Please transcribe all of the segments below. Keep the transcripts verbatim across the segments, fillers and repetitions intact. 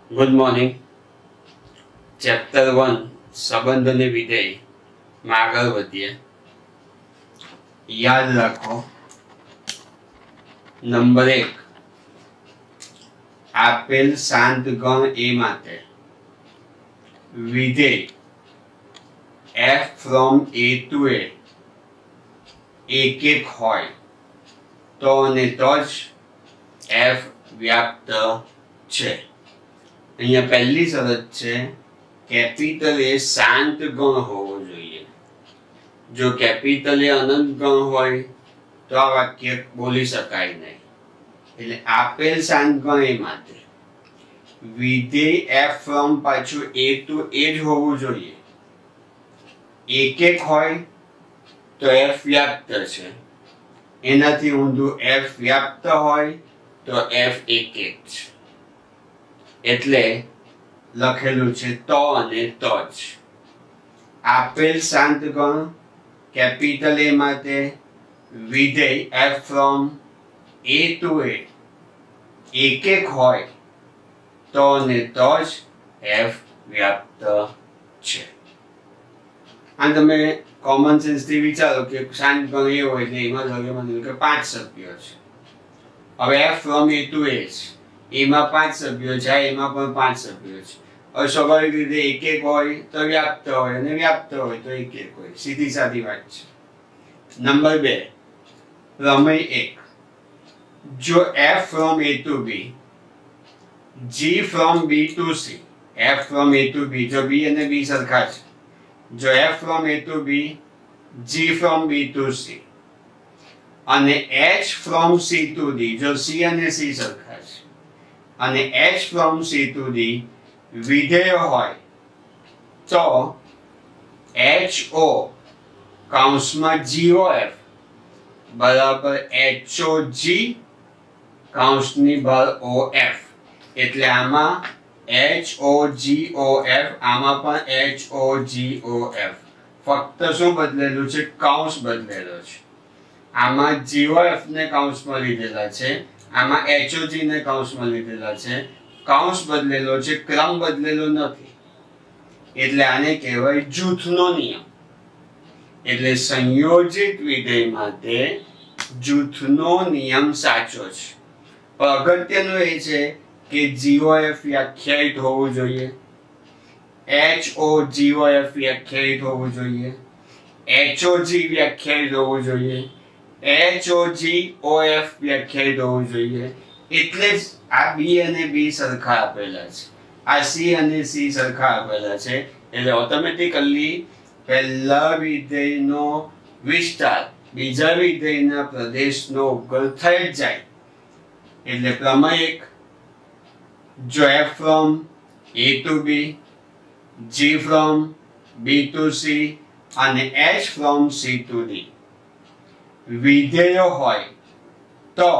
Good morning. Chapter one संबंध ने विधेय में आगे बढ़िए। याद रखो, नंबर एक, आपेल शांत गण ए माटे विधेय f from a to a एक एक होय तो ने तो ज f व्याप्त छे। अहींया पहली शरत छे कैपिटल ए शांत गण होवो जोईए। जो कैपिटल ए अनंत गण होय तो आ वाक्य बोली शकाय नहीं। એટલે આપેલ શાંત ગણ એ માટે વિધેય f from પાછું a to a જ હોવું જોઈએ। એક એક હોય તો f વ્યાપ્ત છે, એનાથી ઊંધું f વ્યાપ્ત હોય તો f એક એક છે। એટલે લખેલું છે તો અને તો જ। આપેલ શાંત ગણ કેપિટલ એ માટે વિધેય f from a to a एक एक होय तो ने तो ज f व्याप्त छे। आ तमे कॉमन सेंस थी विचारो के शांत गण ए होय એટલે એમાં લગે મને કે પાંચ સભ્યો છે। હવે f from a to a છે, એમાં પાંચ સભ્યો છે, એમાં પણ પાંચ સભ્યો છે। હવે સ્વાભાવિક રીતે એક એક હોય તો વ્યાપ્ત હોય અને વ્યાપ્ત હોય તો એક એક હોય, સીધી સાદી વાત છે। નંબર બે, પ્રમેય એક, जो f from a to b, g from b to c, f from a to b जो b અને b સરખા છે, जो f from a to b, g from b to c અને h from c to d जो c અને c સરખા છે અને h from c to d વિધેય હોય તો ho કૌંસમાં gof બરાબર hog કૌંસની બહાર of। એટલે આમાં hogof, આમાં પણ hogof, ફક્ત શું બદલેલું છે? કૌંસ બદલેલો છે। આમાં gof ને કૌંસમાં લીધેલા છે, આમાં hog ને કૌંસમાં લીધેલા છે। કૌંસ બદલેલો છે, ક્રમ બદલેલો નથી। એટલે આને કહેવાય જૂથનો નિયમ। એટલે સંયોજિત વિધેય માટે જૂથનો નિયમ સાચો છે। પણ અગત્યનું એ છે કે gof વ્યાખ્યાયિત હોવું જોઈએ, hogof વ્યાખ્યાયિત હોવું જોઈએ, hog વ્યાખ્યાયિત હોવું જોઈએ, hogof વ્યાખ્યાયિત હોવું જોઈએ। એટલે જ આ b અને b સરખા આપેલા છે, આ c અને c સરખા આપેલા છે। એટલે ઓટોમેટિકલી પહેલા વિધેયનો વિસ્તાર બીજા વિધેયના પ્રદેશનો ઉપગણ થઈ જ જાય। એટલે પ્રમેય એક, જો f from a to b, g from b to c અને h from c to d વિધેયો હોય તો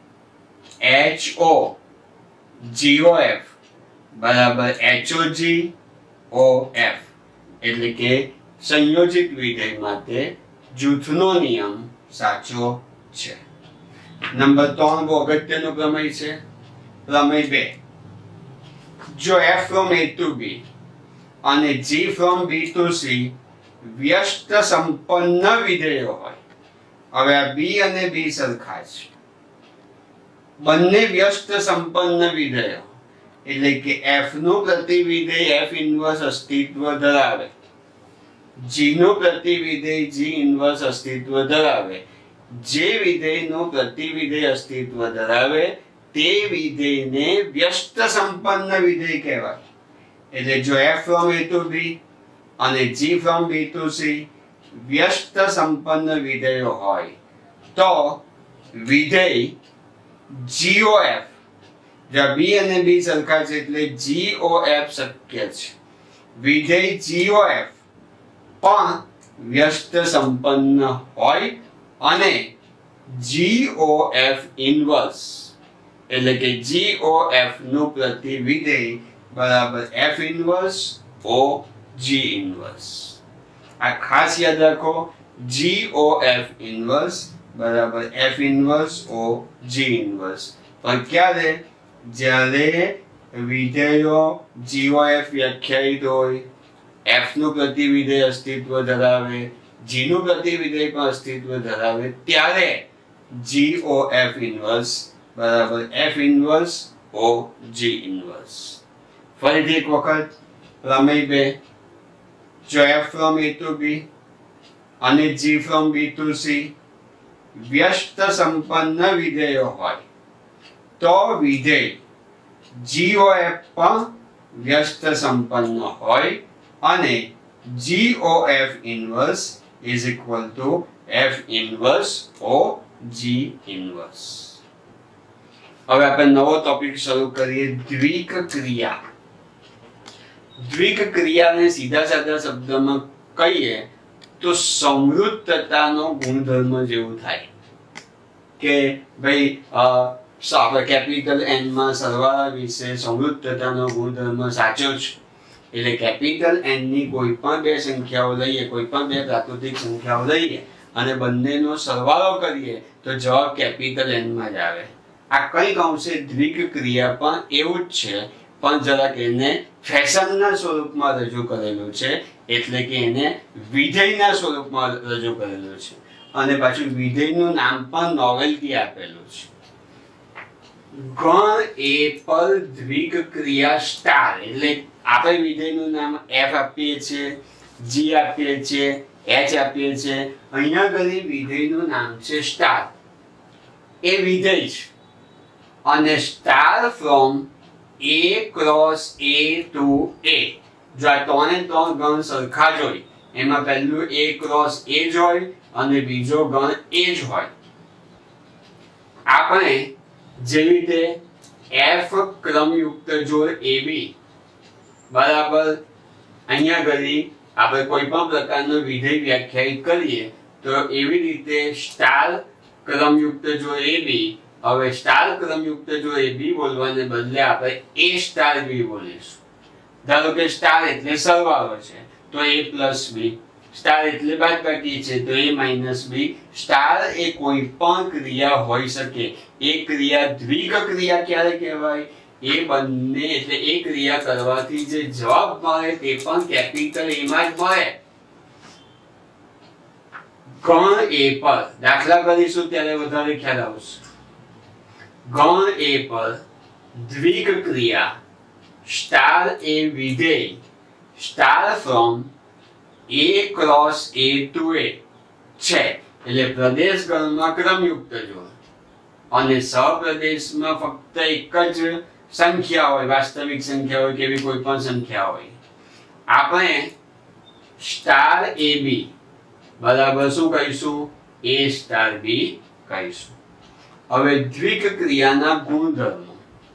ho gof બરાબર hog of। એટલે કે સંયોજિત વિધેય માટે જૂથનો નિયમ સાચો છે। નંબર ત્રણ બહુ અગત્યનો પ્રમેય છે, પ્રમેય બે, જો f from a to b અને g from b to c વ્યસ્ત સંપન્ન વિધેયો હોય। હવે આ b અને b સરખા છે, બંને વ્યસ્ત સંપન્ન વિધેયો, એટલે કે f નું પ્રતિવિધેય f ઇન્વર્સ અસ્તિત્વ ધરાવે, g નું પ્રતિવિધેય g ઇન્વર્સ અસ્તિત્વ ધરાવે। જે વિધેયનું પ્રતિવિધેય અસ્તિત્વ ધરાવે તે વિધેયને વ્યસ્ત સંપન્ન વિધેય કહેવાય। એટલે જો f from a to b અને g from b to c વ્યસ્ત સંપન્ન વિધેયો હોય તો વિધેય gof, જો b અને b સરખા છે એટલે gof શક્ય છે। વિધેય gof પણ વ્યસ્ત સંપન્ન હોય અને gof ઇન્વર્સ, એટલે કે gof નું પ્રતિવિધેય બરાબર f inverse o g inverse. આ ખાસ યાદ રાખો, gof ઇન્વર્સ બરાબર f inverse o g inverse. પણ ક્યારે? જ્યારે વિધેયો G O F વ્યાખ્યાયિત હોય, F નું પ્રતિવિધેય અસ્તિત્વ ધરાવે, G નું પ્રતિવિધેય પણ અસ્તિત્વ ધરાવે, ત્યારે G O F ઇન્વર્સ બરાબર F inverse O G inverse. ફરીથી એક વખત પ્રમેય બે, જો F from A to B અને G from B to C વ્યસ્ત સંપન્ન વિધેયો હોય તો વિધેય G O F પણ વ્યસ્ત સંપન્ન હોય અને G O F inverse is equal to F inverse O G inverse. હવે આપણે નવો ટોપિક શરૂ કરીએ, દ્વિક ક્રિયા. દ્વિક ક્રિયાને સીધા સાદા શબ્દમાં કહીએ તો સમૃદ્ધતાનો ગુણધર્મ જેવું થાય કે ભાઈ આપણે કેપિટલ એન માં સરવાળા વિશે સમૃદ્ધતાનો ગુણધર્મ સાચો છે. એટલે કેપિટલ એન ની કોઈ પણ બે સંખ્યાઓ લઈએ, કોઈ પણ બે પ્રાકૃતિક સંખ્યાઓ લઈએ અને બંનેનો સરવાળો કરીએ તો જવાબ કેપિટલ એન માં જ આવે. આ કંઈક અંશે દ્વિક ક્રિયા પણ એવું જ છે, પણ જરાક એને ફેશનના સ્વરૂપમાં રજૂ કરેલું છે, એટલે કે એને વિધેયના સ્વરૂપમાં રજૂ કરેલું છે અને પાછું વિધેયનું નામ પણ નોવેલ્ટી આપેલું છે. ગણ એ પર દ્વિક ક્રિયા સ્ટાર, એટલે આપણે વિધેયનું નામ F આપીએ છીએ, G આપીએ છીએ, H આપીએ છીએ, અહીંયા ઘણી વિધેયનું નામ છે સ્ટાર. એ વિધેય છે અને star from A cross A to A. જો આ ત્રણે ત્રણ ગણ સરખા જ હોય, એમાં પહેલું A ક્રોસ A જ હોય અને બીજો ગણ A જ હોય. આપણે જેવી રીતે F ક્રમયુક્ત જોડ A B બરાબર અહીંયા ઘડી આપણે કોઈ પણ પ્રકારનો વિધેય વ્યાખ્યાયિત કરીએ તો એવી રીતે સ્ટાર ક્રમયુક્ત જોડ A B, હવે સ્ટાર ક્રમયુક્ત જો A B બોલવાને બદલે આપણે A સ્ટાર B બોલીશું. ધારો કે સ્ટાર એટલે સરવાળો છે તો A પ્લસ B, સ્ટાર એટલે બાદબાકી છે તો A માઇનસ B. સ્ટાર એ કોઈ પણ ક્રિયા હોઈ શકે. એ ક્રિયા દ્વિક ક્રિયા ક્યારે કહેવાય? એ બંને એટલે એ ક્રિયા કરવાથી જે જવાબ મળે તે પણ કેપિટલ A માં જ મળે. ગણ A પર દાખલા કરીશું ત્યારે વધારે ખ્યાલ આવશે. ગણ A પર દ્વિક ક્રિયા સ્ટાર A વિધેય star from A cross A to A છે, એટલે પ્રદેશ ગણમાં ક્રમયુક્ત જોડ અને સહપ્રદેશમાં ફક્ત એક જ સંખ્યા હોય, વાસ્તવિક સંખ્યા હોય કે એવી કોઈ પણ સંખ્યા હોય. આપણે સ્ટાર A B બરાબર શું કહીશું? A સ્ટાર B કહીશું. હવે દ્વિક ક્રિયાના ગુણધર્મો.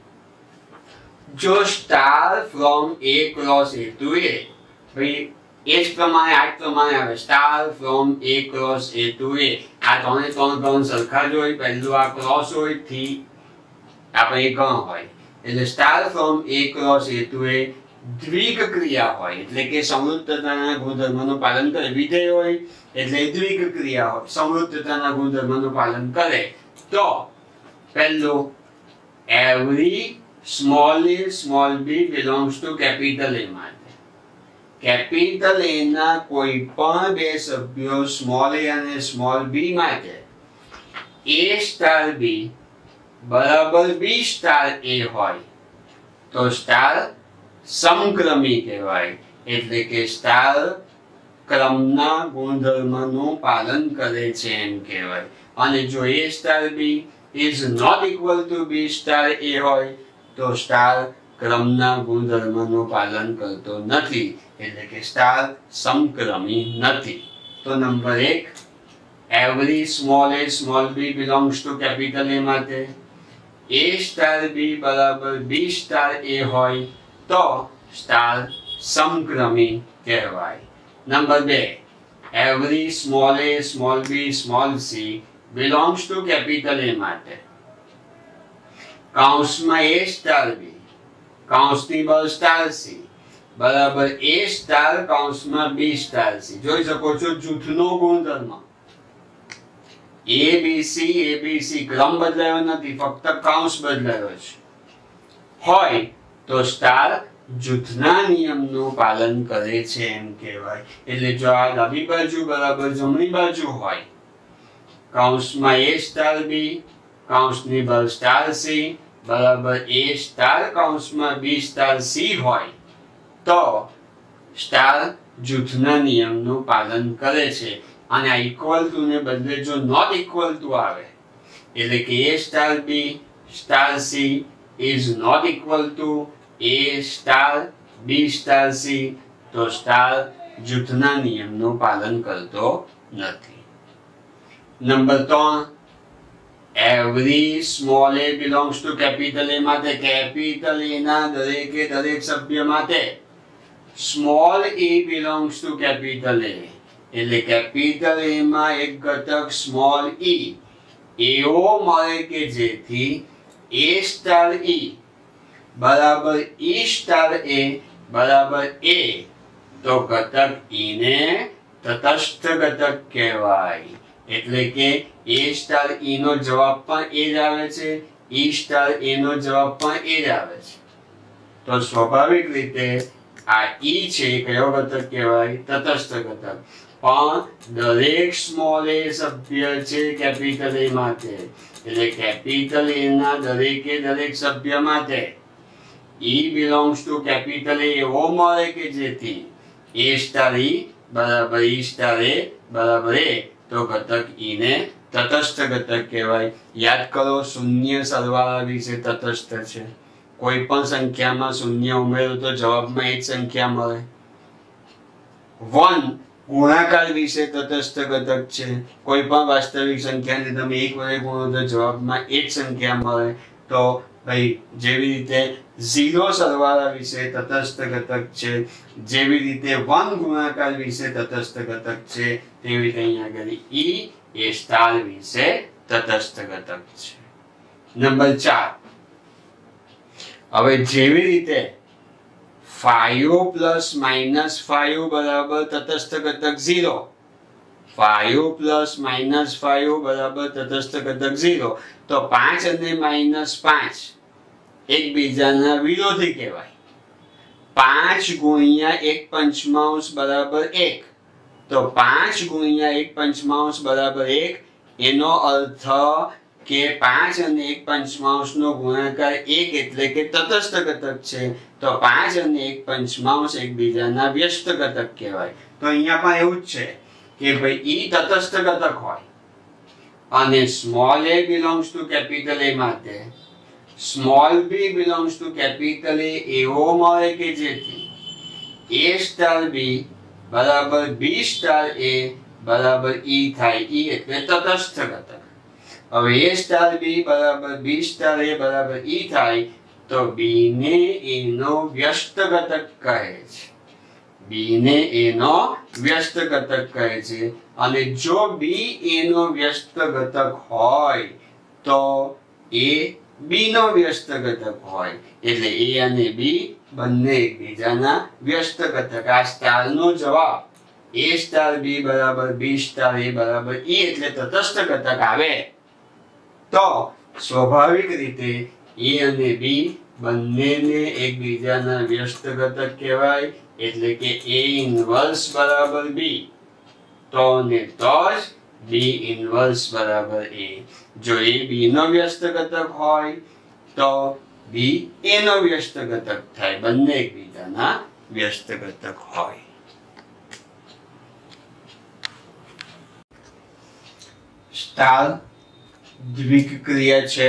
જો star from A cross A to A, ભાઈ એ જ પ્રમાણે આ જ પ્રમાણે આવે. Star from A cross A to A, આ ત્રણે ત્રણ ગણ સરખા જ હોય, પહેલું આ ક્રોસ હોય થી આપણે એ ગણ હોય, એટલે star from A cross A to A દ્વિક ક્રિયા હોય, એટલે કે સમૃદ્ધતાના ગુણધર્મનું પાલન કરે. વિધેય હોય એટલે દ્વિક ક્રિયા હોય, સમૃદ્ધતાના ગુણધર્મનું પાલન કરે તો પહેલું every small a small b belongs to capital A માટે. કેપિટલ A ના કોઈ પણ બે સભ્યો સ્મોલ a અને સ્મોલ b માટે A સ્ટાર B બરાબર B સ્ટાર A હોય તો સ્ટાર સમક્રમી કહેવાય, એટલે કે સ્ટાર ક્રમના ગુણધર્મનું પાલન કરે છે એમ કહેવાય. અને જો A star B is not equal to B star A હોય તો સ્ટાર ક્રમના ગુણધર્મનું પાલન કરતો નથી, એટલે કે સ્ટાર સમક્રમી નથી. તો નંબર એક, every small a small b belongs to capital A માટે A સ્ટાર B બરાબર B સ્ટાર A હોય તો સ્ટાર સમક્રમી કહેવાય. નંબર બે, every small a small b small c belongs to capital A માટે કૌંસમાં A સ્ટાર B કૌંસની બહાર સ્ટાર C બરાબર A સ્ટાર કૌંસમાં B સ્ટાર C. જોઈ શકો છો જૂથનો ગુણધર્મ A B C A B C ક્રમ બદલાયો નથી, ફક્ત કૌંસ બદલાયો છે. હોય તો સ્ટાર જૂથના નિયમનું પાલન કરે છે એમ કહેવાય. એટલે જો આ ડાબી બાજુ બરાબર જમણી બાજુ હોય, કૌંસમાં a સ્ટાર b કૌંસની બહાર સ્ટાર c બરાબર a સ્ટાર કૌંસમાં b સ્ટાર c હોય તો સ્ટાર જૂથના નિયમનું પાલન કરે છે. અને આ ઇક્વલ ટુ ને બદલે જો નોટ ઇક્વલ ટુ આવે એટલે કે a star b star c is not equal to a star b star c તો સ્ટાર જૂથના નિયમનું પાલન કરતો નથી. નંબર ત્રણ, every small a belongs to capital A માટે કેપિટલ A ના દરેકે દરેક સભ્ય માટે small a belongs to capital A એટલે કેપિટલ A માં એક ઘટક સ્મોલ e એવો મળે કે જેથી a સ્ટાર e બરાબર e સ્ટાર a બરાબર a તો ઘટક e ને તટસ્થ ઘટક કહેવાય. એટલે કે a સ્ટાર e નો જવાબ પણ એ જ આવે છે, e સ્ટાર a નો જવાબ પણ એ જ આવે છે. તો સ્વાભાવિક રીતે આ e છે કયો ઘટક કહેવાય? તટસ્થ ઘટક. પણ દરેક સ્મોલ a સભ્ય છે કેપિટલ A માટે એટલે કેપિટલ A ના દરેકે દરેક સભ્ય માટે e belongs to capital A એવો મળે કે જેથી a સ્ટાર e બરાબર e સ્ટાર a બરાબર a તો ઘટક e ને તટસ્થ ઘટક કહેવાય. યાદ કરો, શૂન્ય સરવાળા વિશે તટસ્થ છે. કોઈ પણ સંખ્યામાં શૂન્ય ઉમેરો તો જવાબમાં એક સંખ્યા મળે. વન ગુણાકાર વિશે તટસ્થ ઘટક છે. કોઈ પણ વાસ્તવિક સંખ્યાને તમે એક વડે ગુણો તો જવાબમાં એક સંખ્યા મળે. તો ભાઈ જેવી રીતે ઝીરો સરવાળા વિશે તટસ્થ ઘટક છે, જેવી રીતે વન ગુણાકાર વિશે તટસ્થ ઘટક છે, તેવી રીતે અહીંયા આગળ e એ સ્ટાર વિશે તટસ્થ ઘટક છે. નંબર ચાર, હવે જેવી રીતે ફાઈવ પ્લસ માઇનસ ફાઈવ બરાબર તટસ્થ ઘટક zero, five plus minus five બરાબર તટસ્થ ઘટક ઝીરો, તો પાંચ અને માઇનસ પાંચ એકબીજાના વિરોધી કહેવાય. પાંચ ગુણ્યા એક પંચમાંશ બરાબર એક, તો પાંચ ગુણ્યા એક પંચમાંશ બરાબર એક એનો અર્થ કે પાંચ અને એક પંચમાંશ નો ગુણાકાર એક એટલે કે તટસ્થ ઘટક છે. તો પાંચ અને એક પંચમાંશ એકબીજાના વ્યસ્ત ઘટક કહેવાય. તો અહીંયા પણ એવું જ છે કે ભાઈ e તટસ્થ ઘટક હોય અને small a belongs to capital A માટે small b belongs to capital A એવો મળે કે જેથી a સ્ટાર b બરાબર b સ્ટાર a બરાબર e થાય. e એટલે તટસ્થ ઘટક. હવે a સ્ટાર b બરાબર b સ્ટાર a બરાબર e થાય તો b ને a નો વ્યસ્ત ઘટક કહે છે. b ને a નો વ્યસ્ત ઘટક કહે છે. અને જો b a નો વ્યસ્ત ઘટક હોય તો a b નો વ્યસ્ત ઘટક હોય. એટલે a અને b બંને એકબીજાના વ્યસ્ત ઘટક. આ સ્ટાર નો જવાબ a સ્ટાર b બરાબર b સ્ટાર a બરાબર e એટલે તટસ્થ ઘટક આવે તો સ્વાભાવિક રીતે a અને b બંનેને એકબીજાના વ્યસ્ત ઘટક કહેવાય. એટલે કે a ઇન્વર્સ બરાબર b તો ને તો જ b ઇન્વર્સ બરાબર a. જો a b નો વ્યસ્ત ઘટક હોય તો b a નો વ્યસ્ત ઘટક થાય. બંને એકબીજાના વ્યસ્ત ઘટક હોય. સ્ટાર દ્વિક ક્રિયા છે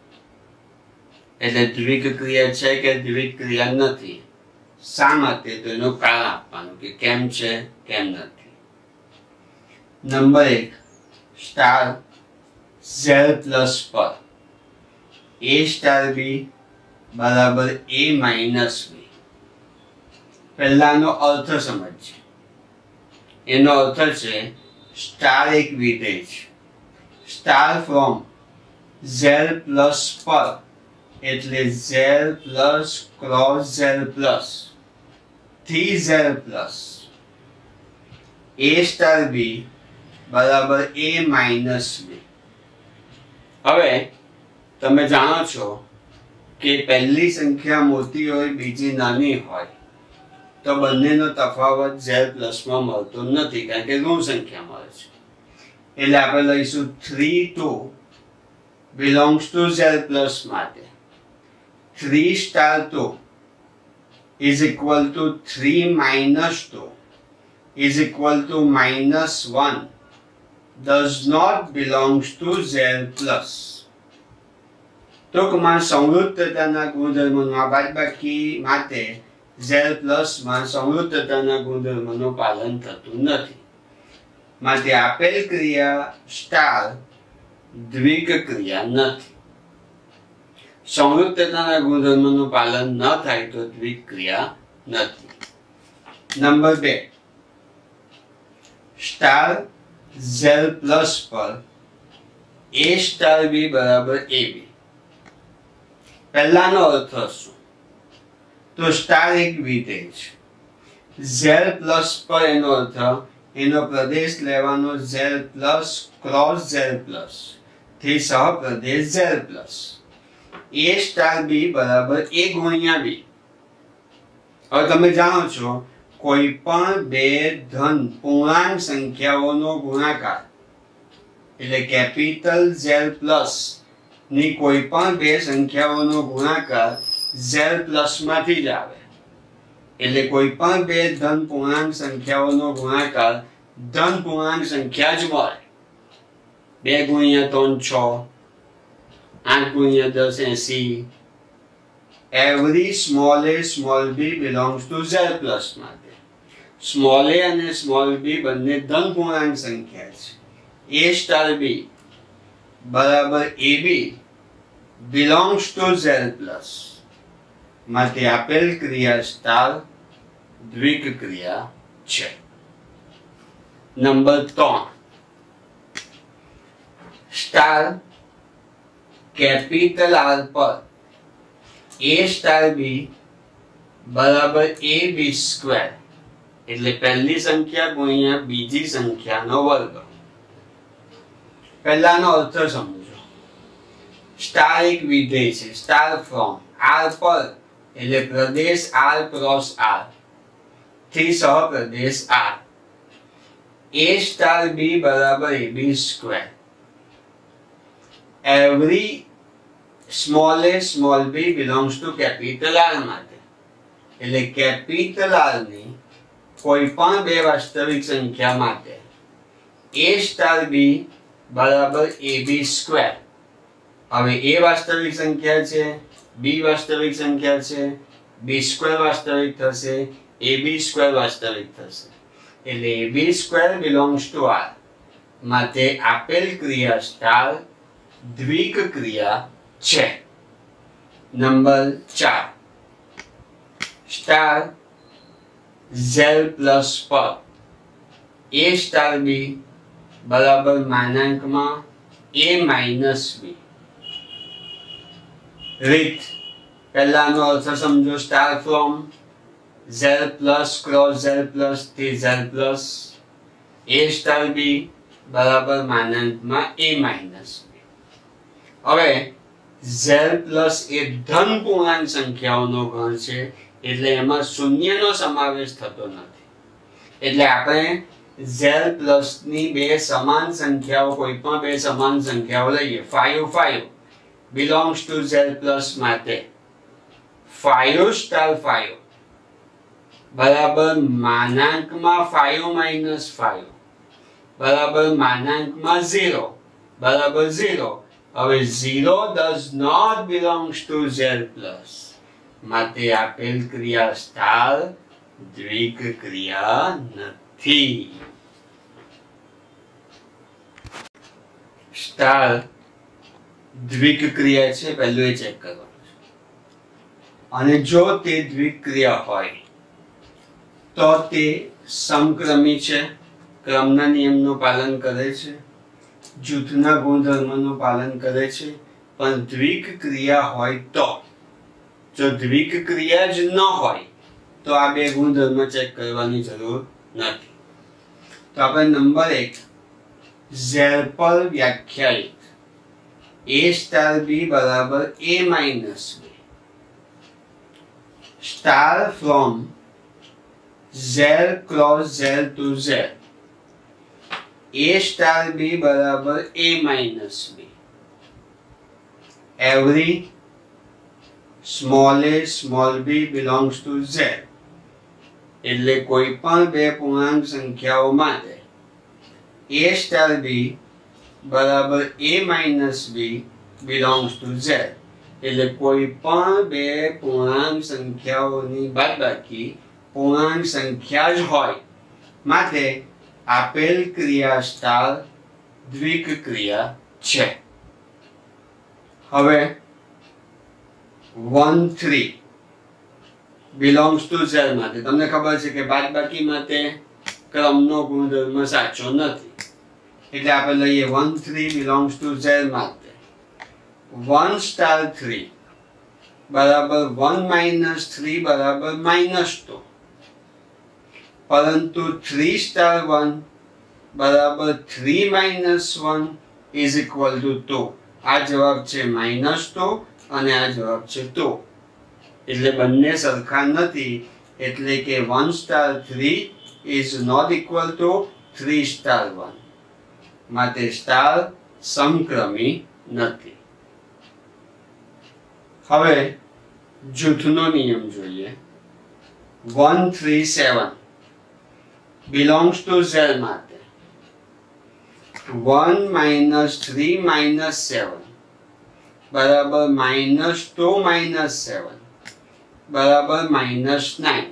એટલે દ્વિક ક્રિયા છે કે દ્વિક ક્રિયા નથી. શા માટે? તો એનું કારણ આપવાનું કે કેમ છે કેમ નથી. નંબર એક, સ્ટાર ઝેડ પ્લસ પર a સ્ટાર b બરાબર a માઇનસ b. પહેલાનો અર્થ સમજીએ. એનો અર્થ છે સ્ટાર એક વિધેય છે. સ્ટાર ફ્રોમ ઝેડ પ્લસ પર એટલે Z plus cross Z plus થી Z plus a star b બરાબર a માઇનસ b. હવે તમે જાણો છો કે પહેલી સંખ્યા મોટી હોય બીજી નાની હોય તો બંનેનો તફાવત ઝેડ પ્લસમાં મળતો નથી, કારણ કે ઋણ સંખ્યા મળે છે. એટલે આપણે લઈશું three two belongs to Z plus માટે three star two is equal to three minus two is equal to minus one does not belongs to Z plus. ટૂંકમાં સંવૃત્તતાના ગુણધર્મોમાં બાદબાકી માટે ઝેડ પ્લસમાં સંવૃત્તતાના ગુણધર્મોનું પાલન થતું નથી. માટે આપેલ ક્રિયા સ્ટાર દ્વિક ક્રિયા નથી. સંવૃત્તતાના ગુણધર્મોનું પાલન ન થાય તો દ્વિક ક્રિયા નથી. નંબર બે, સ્ટાર ઝેડ પ્લસ પર એ સ્ટાર બી બરાબર એ બી. પહેલાનો અર્થ શું? તો સ્ટાર એક વિધેય છે. ઝેડ પ્લસ પર એનો અર્થ એનો પ્રદેશ લેવાનો Z plus cross Z plus થી સહપ્રદેશ Z plus. A star b બરાબર એ ગુણ્યા બી. હવે તમે જાણો છો કોઈ પણ બે ધન પૂર્ણાંક સંખ્યાઓનો ગુણાકાર એટલે કેપિટલ ઝેડ પ્લસ ની કોઈ પણ બે સંખ્યાઓનો ગુણાકાર ઝેડ પ્લસ માંથી જ આવે. એટલે કોઈ પણ બે ધન પૂર્ણાંક સંખ્યાઓનો ગુણાકાર ધન પૂર્ણાંક સંખ્યા જ મળે. બે ગુણ્યા ત્રણ છ, આઠ ગુણ્યા દસ એસી. Every small a small b belongs to Z plus માટે સ્મોલ એ અને સ્મોલ બી બંને ધન પૂર્ણાંક સંખ્યા છે. એ સ્ટાર બી બરાબર a b belongs to Z plus માટે આપેલ ક્રિયા સ્ટાર દ્વિક ક્રિયા છે. નંબર ત્રણ, સ્ટાર કેપિટલ આર પર એ સ્ટાર બી બરાબર એ બી સ્ક્વેર એટલે પહેલી સંખ્યા ગુણ્યા બીજી સંખ્યાનો વર્ગ. પહેલાનો અર્થ સમજો. સ્ટાર એક વિધેય છે. સ્ટાર ફ્રોમ આર પર એટલે પ્રદેશ આર ક્રોસ આર થી સહપ્રદેશ આર. એ સ્ટાર બી બરાબર a b square. Every small a small b belongs to capital R માટે એટલે કેપિટલ આર ની કોઈ પણ બે વાસ્તવિક સંખ્યા માટે એ સ્ટાર બી બરાબર એ બી સ્ક્વેર. હવે એ વાસ્તવિક સંખ્યા છે, બી વાસ્તવિક સંખ્યા છે, બી સ્ક્વેર વાસ્તવિક થશે, એ બી સ્ક્વેર વાસ્તવિક થશે. એટલે a b square belongs to R માટે આપેલ ક્રિયા સ્ટાર દ્વિક ક્રિયા છે. નંબર ચાર, સ્ટાર ઝેડ પ્લસ પર એ સ્ટાર બી બરાબર માનાંકમાં એ માઇનસ બી. રીત પહેલાનો અર્થ સમજો. Star from Z plus cross Z plus થી Z plus a star b બરાબર માનાંકમાં એ માઇનસ બી. હવે ઝેડ પ્લસ એ ધન પૂર્ણાંક સંખ્યાઓનો ગણ છે એટલે એમાં શૂન્યનો સમાવેશ થતો નથી. એટલે આપણે ઝેડ પ્લસ ની બે સમાન સંખ્યાઓ કોઈ પણ બે સમાન સંખ્યાઓ લઈએ. Five five belongs to Z plus માટે ફાઈવ સ્ટાર ફાઈવ બરાબર માનાંકમાં ફાઈવ માઇનસ ફાઈવ બરાબર માનાંકમાં ઝીરો બરાબર ઝીરો. હવે zero does not belongs to Z plus માટે આપેલ ક્રિયા સ્ટાર દ્વિક ક્રિયા નથી. સ્ટાર દ્વિક ક્રિયા છે પહેલું એ ચેક કરવાનું છે. અને જો તે દ્વિક ક્રિયા હોય તો તે સમક્રમી છે, ક્રમના નિયમનું પાલન કરે છે, જૂથના ગુણધર્મનું પાલન કરે છે. પણ દ્વિક ક્રિયા હોય તો, જો દ્વિક ક્રિયા જ ન હોય તો આ બે ગુણધર્મ ચેક કરવાની જરૂર નથી. તો આપણે નંબર એક ઝેડ પર વ્યાખ્યાયિત એ સ્ટાર બી બરાબર a minus b star from Z cross Z to Z, a star b બરાબર a minus b. Every small a small b belongs to Z. એટલે કોઈ પણ બે પૂર્ણાંક સંખ્યાઓ માટે એ સ્ટાર બી બરાબર a minus b belongs to Z. એટલે કોઈ પણ બે પૂર્ણાંક સંખ્યાઓની બાદબાકી પૂર્ણાંક સંખ્યા જ હોય માટે આપેલ ક્રિયા સ્ટાર દ્વિક ક્રિયા છે. હવે one three belongs to Z માટે તમને ખબર છે કે બાદબાકી માટે ક્રમનો ગુણધર્મ સાચો નથી, એટલે આપણે લઈએ one three belongs to Z માટે વન સ્ટાર થ્રી બરાબર વન માઇનસ થ્રી બરાબર માઇનસ ટુ, પરંતુ થ્રી સ્ટાર વન બરાબર three minus one is equal to two. આ જવાબ છે માઇનસ ટુ અને આ જવાબ છે ટુ. એટલે બંને સરખા નથી, એટલે કે one star three is not equal to three star one. માટે સ્ટાર સમક્રમી નથી. હવે જૂથનો નિયમ જોઈએ. One three seven belongs to Z માટે one minus three minus seven બરાબર માઇનસ ટુ માઇનસ સેવન બરાબર માઇનસ નાઇન.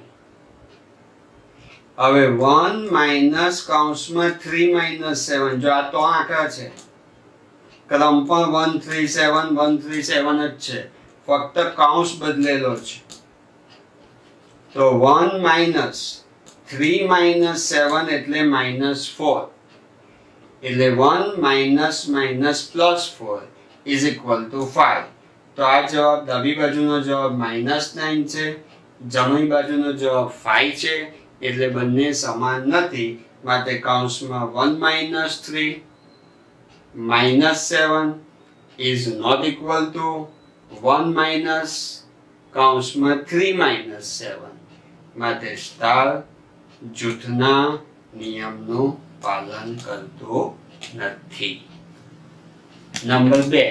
હવે વન માઇનસ કૌંસમાં થ્રી માઇનસ સેવન, જો આ તો આંકડા છે, ક્રમ પણ one three seven one three seven જ છે, ફક્ત કૌંસ બદલેલો છે. તો one minus three minus seven એટલે માઇનસ ફોર. એટલે one minus minus plus four is equal to five. તો આ જવાબ ડાબી બાજુનો જવાબ માઇનસ નાઇન છે, જમણી બાજુનો જવાબ ફાઈવ છે. એટલે બંને સમાન નથી, માટે કૌંસમાં one minus three minus seven is not equal to one minus કૌંસમાં થ્રી માઇનસ સેવન. માટે સ્ટાર જૂથના નિયમનું પાલન કરતો નથી. નંબર બે,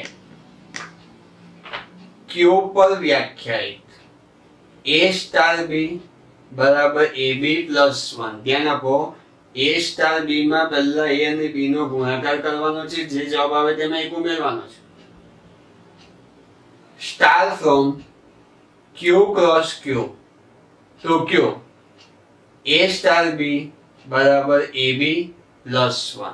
ક્યુ પર વ્યાખ્યાયિત એ સ્ટાર બી બરાબર એ બી પ્લસ વન. ધ્યાન આપો, એ સ્ટાર બી માં પહેલા એ અને બી નો ગુણાકાર કરવાનો છે, જે જવાબ આવે તેમાં એક ઉમેરવાનો છે. Star from Q cross Q to Q a star b બરાબર એ બી પ્લસ વન.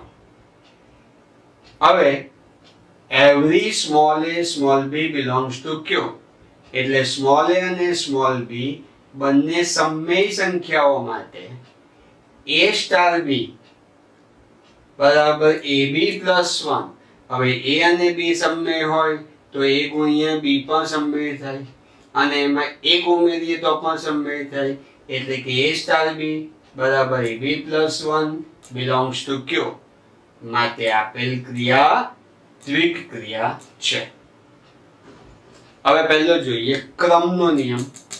હવે every small a small b belongs to Q. એટલે સ્મોલ એ અને સ્મોલ બી બંને સમમેય સંખ્યાઓ માટે એ સ્ટાર બી બરાબર એ બી પ્લસ વન. હવે એ અને બી સમમેય હોય તો એ ગુણ્યા બી પણ સમમેય થાય, અને એમાં એક ઉમેરીએ તો પણ સમમેય થાય. એટલે કે એ સ્ટાર બી બરાબર a b plus one belongs to Q. માટે આપેલ ક્રિયા દ્વિક ક્રિયા છે. હવે પહેલો જોઈએ ક્રમનો નિયમ.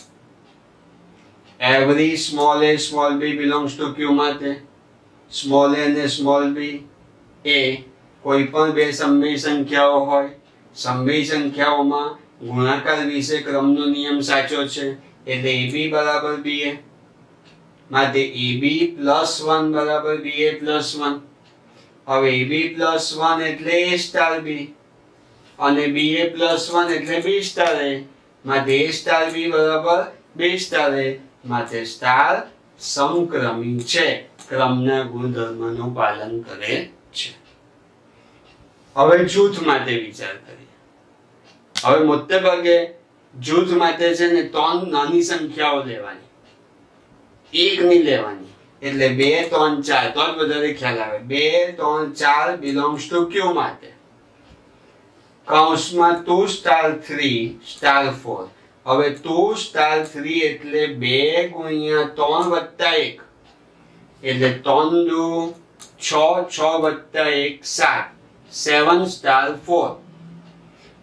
Every small a small b belongs to Q માટે સ્મોલ એ અને સ્મોલ બી એ કોઈ પણ બે સમમેય સંખ્યાઓ હોય, સમમેય સંખ્યાઓમાં ગુણાકાર વિશે ક્રમનો નિયમ સાચો છે. એટલે એ બી બરાબર બી એ માટે એ બી પ્લસ વન બરાબર બી એ પ્લસ વન. હવે એ બી પ્લસ વન એટલે એ સ્ટાર બી અને બી એ પ્લસ વન એટલે બી સ્ટાર એ. માટે એ સ્ટાર બી બરાબર બી સ્ટાર એ. માટે સ્ટાર સમક્રમી છે, ક્રમના ગુણધર્મનું પાલન કરે છે. હવે જૂથ માટે વિચાર કરીએ. હવે મોટે ભાગે જૂથ માટે છે ને ત્રણ નાની સંખ્યાઓ લેવાની, એક ની લેવાની. એટલે બે ત્રણ ચાર તો જ વધારે ખ્યાલ આવે. બે ત્રણ ચાર બિલોંગ્સ ટુ ક્યુ માટે કૌંસમાં two star three star four. હવે ટુ સ્ટાર થ્રી એટલે બે ગુણ્યા ત્રણ વત્તા એક, એટલે ત્રણ દુ છ, છ વત્તા એક સાત, સેવન સ્ટાર ફોર.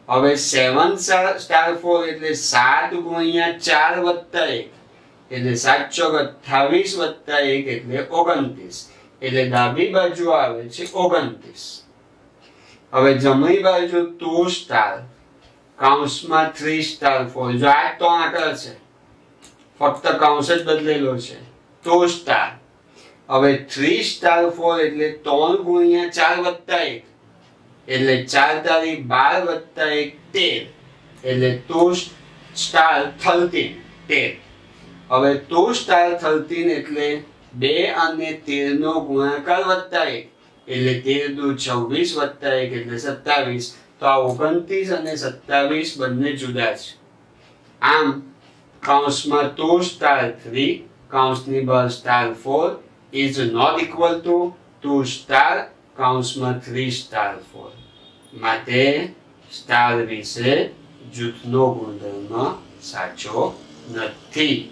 હવે સેવન સ્ટાર ફોર એટલે સાત ગુણ્યા ચાર વત્તા એક એટલે સાત ચોક અઠ્ઠાવીસ વત્તા એક એટલે ઓગણત્રીસ એટલે ડાબી બાજુ આવે છે ઓગણત્રીસ. હવે જમણી બાજુ ટુ સ્ટાર કૌંસમાં થ્રી સ્ટાર ફોર, જો આ તો આંકડા છે ફક્ત કૌંસ જ બદલેલો છે. ટુ સ્ટાર હવે થ્રી સ્ટાર ફોર એટલે ત્રણ ગુણ્યા ચાર વત્તા એક એટલે ચાર તારી બાર વત્તા એક તેર એટલે ટુ સ્ટાર થર્ટીન તેર. હવે ટુ સ્ટાર થર્ટીન એટલે બે અને તેર નો ગુણાકાર વત્તા એક એટલે તેર દુ છવ્વીસ વત્તા એક એટલે સત્તાવીસ. તો આ ઓગણત્રીસ અને સત્તાવીસ બંને જુદા છે. આમ કૌંસમાં ટુ સ્ટાર થ્રી કૌંસની બહાર star four is not equal to two star કૌંસમાં થ્રી સ્ટાર ફોર. માટે સ્ટાર વિશે જૂથનો ગુણધર્મ સાચો નથી.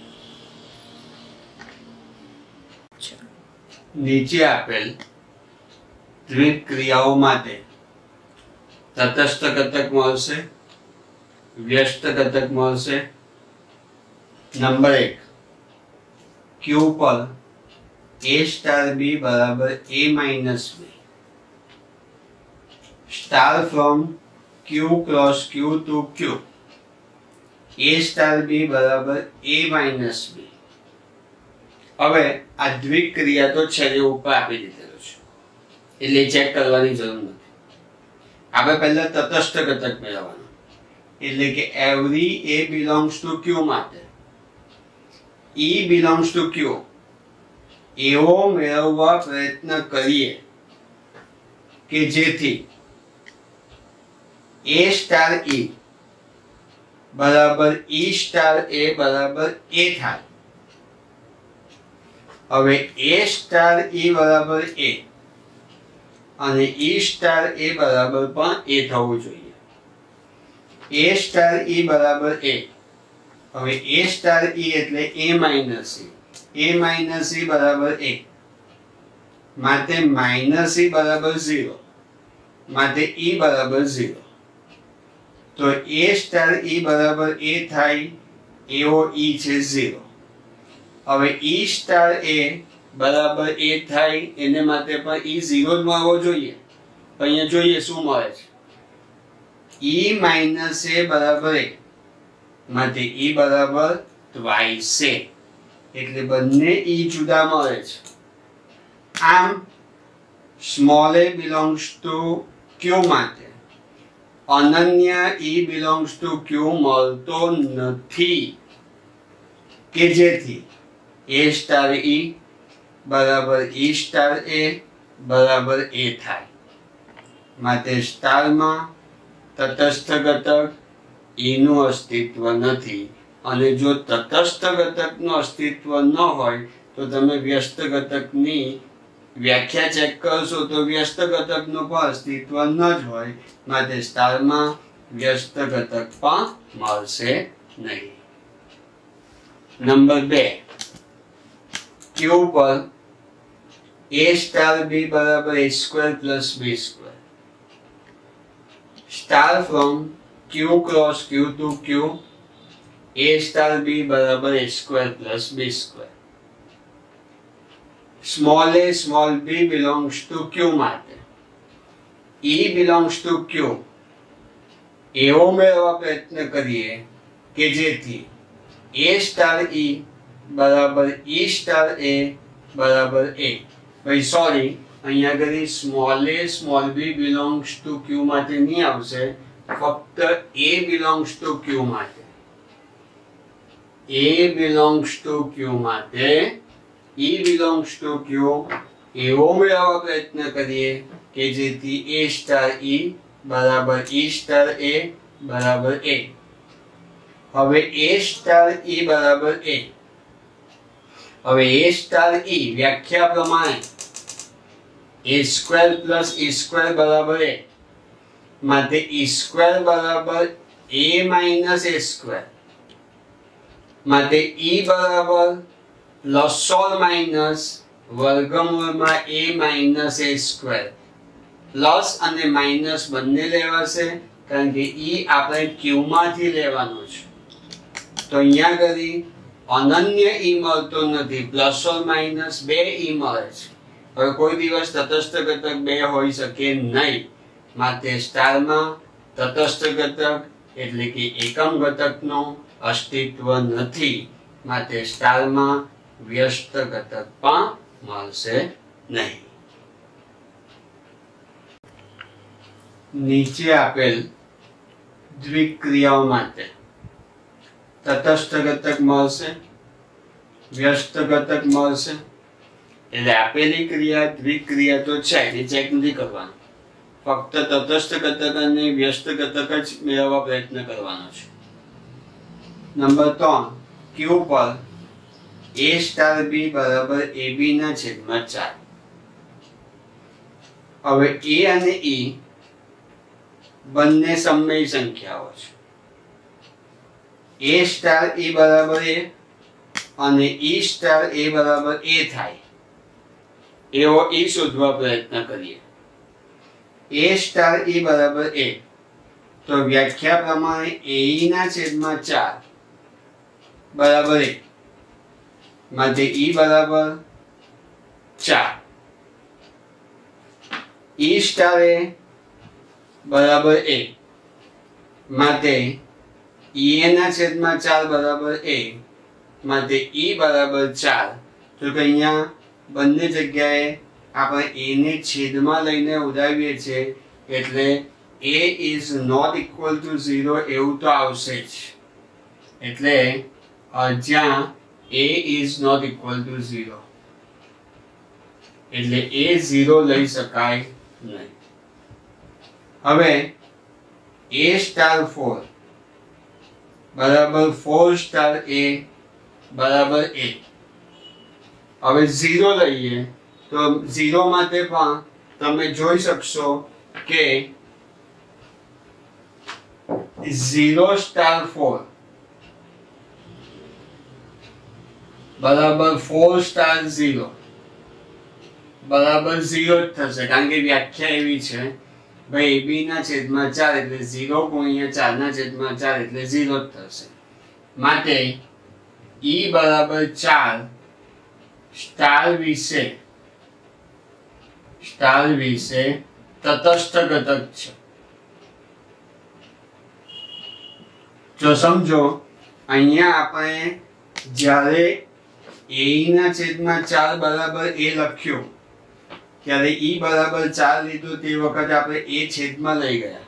નીચે આપેલ દ્વિક ક્રિયાઓ માટે તટસ્થ ઘટક મળશે, વ્યસ્ત ઘટક મળશે. નંબર એક, ક્યુ પર a સ્ટાર b બરાબર a minus b. Star from q cross q to q a star b બરાબર a માઇનસ b. હવે આ દ્વિક ક્રિયા તો છેલ્લે ઉપર આપી દીધેલો છે એટલે ચેક કરવાની જરૂર નથી. આપણે પહેલા તટસ્થ ઘટક મેળવવાનો એટલે કે every a belongs to q માટે e બિલોંગ્સ ટુ q એવો મેળવવા પ્રયત્ન કરીએ કે જેથી a સ્ટાર e બરાબર e સ્ટાર a બરાબર a થાય. હવે a સ્ટાર e બરાબર a અને e સ્ટાર a બરાબર પણ a થવું જોઈએ. a સ્ટાર e બરાબર a. હવે a સ્ટાર e એટલે a minus e, a minus e બરાબર a માટે માઇનસ e બરાબર ઝીરો માટે e બરાબર ઝીરો. તો a સ્ટાર e બરાબર a થાય એવો e છે ઝીરો. હવે e સ્ટાર a બરાબર a થાય એને માટે પણ e ઝીરો જ મળવો જોઈએ. તો અહીંયા જોઈએ શું મળે છે. e માઇનસ a બરાબર a માટે e બરાબર ટ્વાઇસ a એટલે બંને e જુદા મળે છે. આમ small a belongs to q માટે અનન્ય e બિલોંગ્સ ટુ q મળતો નથી કે જેથી a સ્ટાર e બરાબર e સ્ટાર a બરાબર a થાય. માટે સ્ટારમાં તટસ્થ ઘટક e નું અસ્તિત્વ નથી. અને જો તટસ્થ ઘટકનું અસ્તિત્વ ન હોય તો તમે વ્યસ્ત ઘટકની વ્યાખ્યા ચેક કરશો તો વ્યસ્ત ઘટકનું પણ અસ્તિત્વ ન જ હોય. માટે સ્ટારમાં વ્યસ્ત ઘટક પણ મળશે નહીં. નંબર બે, ક્યુ પર a સ્ટાર b બરાબર a square plus b square. Star from q cross q to q a star b બરાબર a square plus b square. Small a small b belongs to q માટે e belongs to q એવો મેળવવા પ્રયત્ન કરીએ કે જેથી a star e બરાબર e star a બરાબર a. ભાઈ સોરી, અહીંયા આગળ small a small b belongs to q માટે નહીં આવશે, ફક્ત a બિલોંગ્સ ટુ q માટે. a બિલોંગ્સ ટુ q માટે e બિલોંગ્સ ટુ q એવો મેળવવા પ્રયત્ન કરીએ કે જેથી a સ્ટાર e બરાબર e સ્ટાર a બરાબર a. હવે a સ્ટાર e બરાબર a. હવે a સ્ટાર e વ્યાખ્યા પ્રમાણે a square plus e square બરાબર a માટે e સ્ક્વેર બરાબર a માઇનસ a સ્ક્વેર માટે e બરાબર પ્લસ ઓર માઇનસ વર્ગમૂળમાં a minus a square. Plus અને માઇનસ બંને લેવાશે કારણ કે ઈ આપણે ક્યુ માંથી લેવાનું છે. તો અહીંયા આગળ અનન્ય ઈ મળતો નથી, પ્લસ ઓર માઇનસ બે ઈ મળે છે. હવે કોઈ દિવસ તટસ્થ ઘટક બે હોઈ શકે નહીં, માટે સ્ટારમાં તટસ્થ ઘટક એટલે કે એકમ ઘટકનો અસ્તિત્વ નથી, માટે સ્ટારમાં વ્યસ્ત ઘટક પણ મળશે નહીં. નીચે આપેલ દ્વિક્રિયાઓ માટે તટસ્થ ઘટક મળશે, વ્યસ્ત ઘટક મળશે. એટલે આપેલી ક્રિયા દ્વિક્રિયા તો છે, એ ચેક નથી કરવાનું, ફક્ત તટસ્થ ઘટક અને વ્યસ્ત ઘટક જ મેળવવા પ્રયત્ન કરવાનો છે. નંબર ત્રણ, ક્યુ પર a સ્ટાર b બરાબર ab ના છેદમાં ચાર. હવે a અને e બંને સમય સંખ્યાઓ છે. a સ્ટાર e બરાબર a અને e સ્ટાર a બરાબર a થાય એવો e શોધવા પ્રયત્ન કરીએ. a સ્ટાર e બરાબર a, તો વ્યાખ્યા પ્રમાણે a ના છેદમાં ચાર બરાબર એક, માટે e બરાબર ચાર. e સ્ટાર a બરાબર a, માટે e ના છેદમાં ચાર બરાબર a, માટે e બરાબર ચાર. તો કે અહીંયા બંને જગ્યાએ આપણે a ને છેદમાં લઈને ઉડાવીએ છીએ, એટલે a is not equal to zero એવું તો આવશે જ. એટલે જ્યાં a is not equal to zero એટલે a zero લઈ શકાય નહીં. હવે a સ્ટાર four બરાબર four સ્ટાર a બરાબર a. હવે zero લઈએ તો zero માટે પણ તમે જોઈ શકશો કે zero સ્ટાર four બરાબર four સ્ટાર zero બરાબર zero જ થશે, કારણ કે વ્યાખ્યા એવી છે ભાઈ ab ના છેદમાં ચાર એટલે zero ગુણ્યા ચાર ના છેદમાં ચાર એટલે zero જ થશે. માટે e બરાબર ચાર સ્ટાર વિશે સ્ટાર વિશે તટસ્થ ઘટક છે. જો સમજો અહીંયા આપણે જ્યારે a ના છેદમાં ચાર બરાબર a લખ્યું ત્યારે e બરાબર ચાર લીધું, તે વખતે આપણે a છેદમાં લઈ ગયા.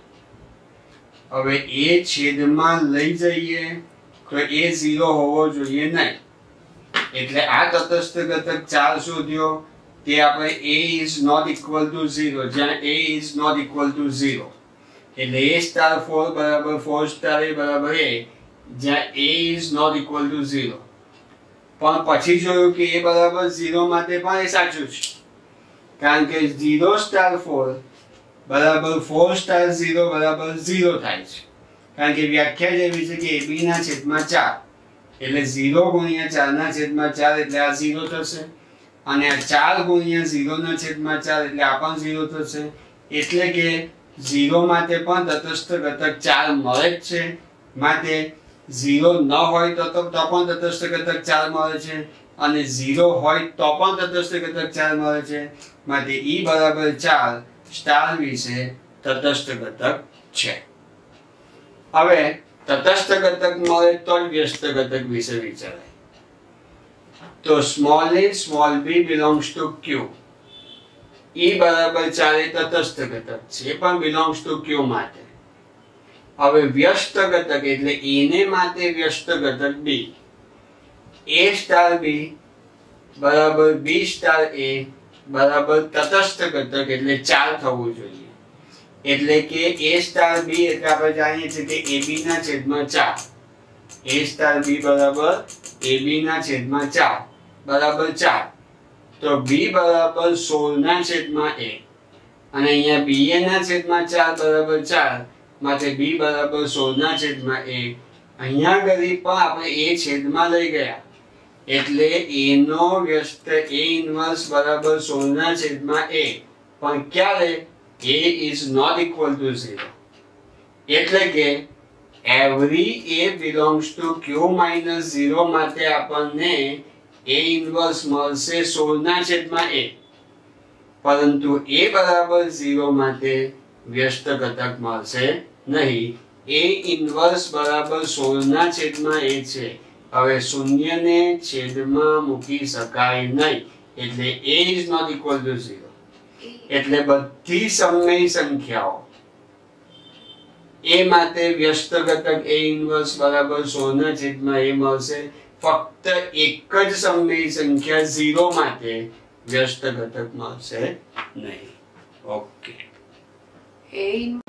હવે a છેદમાં લઈ જઈએ તો a ઝીરો હોવો જોઈએ નહીં, એટલે આ તટસ્થ ઘટક ચાર શોધ્યો તે આપણે a is not equal to zero, જ્યાં a is not equal to zero એટલે a સ્ટાર four બરાબર four સ્ટાર a બરાબર a, જ્યાં a is not equal to zero. પણ પછી જોયું કે a બરાબર zero માટે પણ એ સાચું છે, કારણ કે zero સ્ટાર four બરાબર four સ્ટાર zero બરાબર zero થાય છે, કારણ કે વ્યાખ્યા જેવી છે કે ab ના છેદમાં ચાર એટલે zero ગુણ્યા ચાર ના છેદમાં ચાર એટલે આ zero થશે, અને આ ચાર ગુણ્યા zero ના છેદમાં ચાર એટલે આ પણ zero થશે. એટલે કે zero માટે પણ તટસ્થ ઘટક ચાર મળે જ છે, માટે zero ન હોય તો તો પણ તટસ્થ ઘટક ચાર મળે છે, અને zero હોય તો પણ તટસ્થ ઘટક ચાર મળે છે. માટે e બરાબર ચાર સ્ટાર વિશે તટસ્થ ઘટક છે. હવે તટસ્થ ઘટક મળે તો જ વ્યસ્ત ઘટક વિશે વિચારાય. તો small a small b belongs to q. e બરાબર ચાર એ તટસ્થ ઘટક છે, એ પણ belongs to q માટે. હવે વ્યસ્ત ઘટક એટલે e ને માટે વ્યસ્ત ઘટક b. a સ્ટાર b બરાબર b સ્ટાર a બરાબર તટસ્થ ઘટક એટલે ચાર થવું જોઈએ. એટલે કે a સ્ટાર b એટલે આપણે જાણીએ છીએ કે ab ના છેદમાં ચાર. a સ્ટાર b બરાબર ab ના છેદમાં ચાર બરાબર ચાર. તો b બરાબર સોળ ના છેદમાં a, અને અહીંયા ba ના છેદમાં ચાર બરાબર ચાર, માટે b બરાબર સોળ ના છેદમાં a. અહીંયા ગરી પણ આપણે a છેદમાં લઈ ગયા એટલે a નો વ્યસ્ત a ઇન્વર્સ બરાબર સોળ ના છેદમાં a, પણ ક્યારે a is not equal to zero. એટલે કે every a belongs to q minus zero માટે આપણને a ઇન્વર્સ મળશે સોળ ના છેદમાં a, પરંતુ a બરાબર zero માટે વ્યસ્ત ઘટક મળશે નહીં. a ઇન્વર્સ બરાબર સોળ ના છેદમાં a છે. હવે શૂન્ય ને છેદમાં મૂકી શકાય નહીં, એટલે a is not equal to zero. એટલે બધી સમય સંખ્યાઓ a માટે વ્યસ્ત ઘટક a ઇન્વર્સ બરાબર સોળ ના છેદમાં a મળશે. ફક્ત એક જ સમય સંખ્યા zero માટે વ્યસ્ત ઘટક મળશે નહીં. ઓકે. A